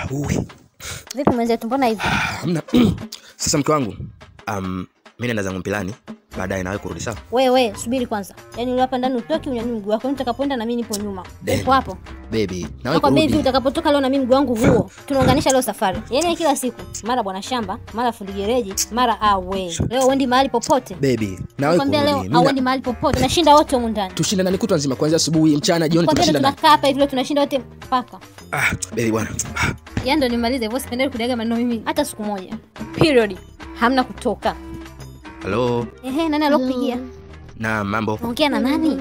Vipi mwenzetu, mbona hivi? Hamna. Sasa mke wangu, mimi naenda zangu mpilani, baadaye nawe kurudi sawa? Wewe subiri kwanza. Yaani ule hapa ndani utoki unyanyue mguu wako, nitakapoenda na mimi nipo nyuma. Uko hapo? Baby, nawe kurudi. Kwa baby utakapotoka leo na mimi mguu wangu huo. Tunaunganisha leo safari. Yaani kila siku, mara bwana shamba, mara fundi gereji, mara awe. Leo uendi mahali popote. Baby, nawe kurudi. Leo auendi mahali popote. Tunashinda wote huko ndani. Tushinda nani kutwa nzima kuanzia asubuhi, mchana, jioni tunashinda nani? Tunakaa hapa hivi leo tunashinda wote mpaka. Baby bwana. Yaani ndo nimalize hivyo, sipendelee kudiaga maneno mimi hata siku moja. Period. Hamna kutoka. Hello. Nani alokupigia? Na mambo. Ongea na nani?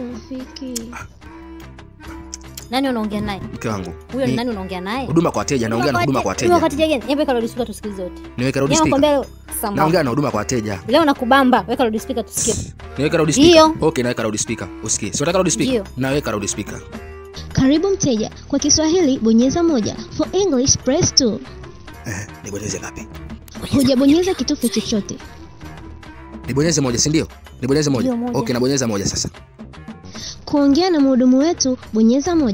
Nani unaongea naye? Mke wangu. Huyo ni nani unaongea naye? Huduma kwa wateja, naongea na huduma kwa wateja. Huduma kwa wateja gani? Weka loudspeaker tusikize wote. Niweka loudspeaker. Naongea na huduma kwa wateja. Leo nakubamba, weka loudspeaker tusikie. Niweka loudspeaker. Okay, naweka loudspeaker. Usikie. Sio nataka loudspeaker. Naweka loudspeaker. Karibu mteja. Kwa Kiswahili bonyeza 1. For English press 2. Nibonyeze ngapi? Hujabonyeza kitufe chochote. Nibonyeze 1, si ndio? Nibonyeze 1. Okay, nabonyeza 1 sasa. Kuongea na mhudumu wetu bonyeza 1.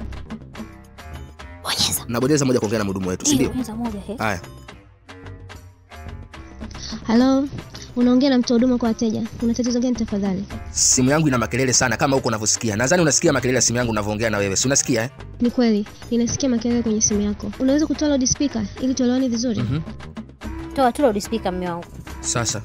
Bonyeza. Nabonyeza 1 kuongea na mhudumu wetu, si ndio? Bonyeza 1. Haya. Hello. Unaongea na mtu huduma kwa wateja. Una tatizo gani tafadhali? Simu yangu ina makelele sana kama huko unavyosikia. Nadhani unasikia makelele ya simu yangu unavyoongea na wewe. Si unasikia Ni kweli. Ninasikia makelele kwenye simu yako. Unaweza kutoa loudspeaker ili tuelewane vizuri? Toa tu loudspeaker mume wangu. Sasa.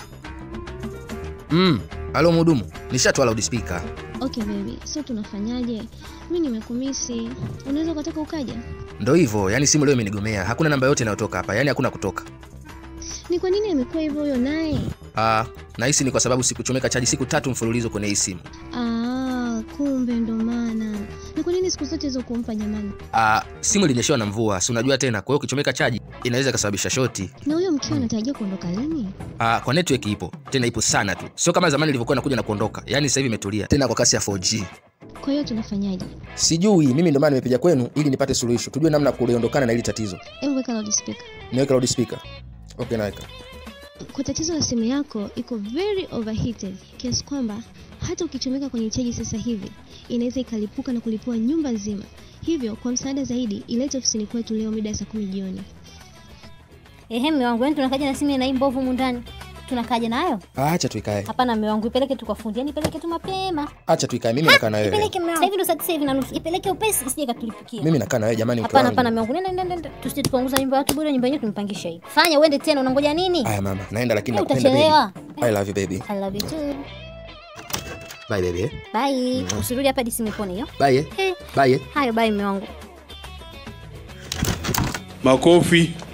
Halo mhudumu. Nishatoa loudspeaker. Okay baby. So tunafanyaje? Mimi nimekumisi. Unaweza kutaka ukaja? Ndio hivyo. Yaani simu leo imenigomea. Hakuna namba yote inayotoka hapa. Yaani hakuna kutoka. Ni kwa nini amekuwa hivyo huyo naye? Nahisi ni kwa sababu sikuchomeka chaji siku 3 mfululizo kwenye hii simu. Kumbe ndo maana. Ni kwa nini siku zote hizo kumpa jamani? Simu ilinyeshewa na mvua. Si unajua tena. Kwa hiyo ukichomeka chaji inaweza kusababisha shoti. Na huyo mkeo anatarajia kuondoka lini? Kwa network ipo. Tena ipo sana tu. Sio kama zamani ilivyokuwa inakuja na kuondoka. Yaani sasa hivi imetulia. Tena kwa kasi ya 4G. Kwa hiyo tunafanyaje? Sijui, mimi ndo maana nimepiga kwenu ili nipate suluhisho. Tujue namna kuondokana na hili tatizo. Hebu weka loudspeaker. Niweka loudspeaker. Okay, naweka. Kwa tatizo la simu yako iko very overheated kiasi kwamba hata ukichomeka kwenye chaji sasa hivi inaweza ikalipuka na kulipua nyumba nzima. Hivyo kwa msaada zaidi ilete ofisini kwetu leo mida saa 10 jioni. Mume wangu, yani tunakaja na simu ina hii mbovu mundani. Tunakaja nayo? Acha tuikae. Hapana mume wangu, ipeleke tu kwa fundi. Yani ipeleke tu mapema. Acha tuikae, mimi nakaa na wewe. Ipeleke mume wangu. Sasa hivi ndo saa 9:30. Ipeleke upesi isije katulipikia. Mimi nakaa na wewe jamani mke wangu. Hapana mume wangu, nenda. Tusije tukaunguza nyumba ya watu bure, nyumba yenyewe tumpangisha hii. Fanya uende tena, unangoja nini? Haya mama, naenda lakini nakupenda baby. I love you baby. I love you too. Bye baby. Bye. Usirudi hapa hadi simu ipone hiyo. Bye. Bye. Hayo bye mume wangu. Makofi.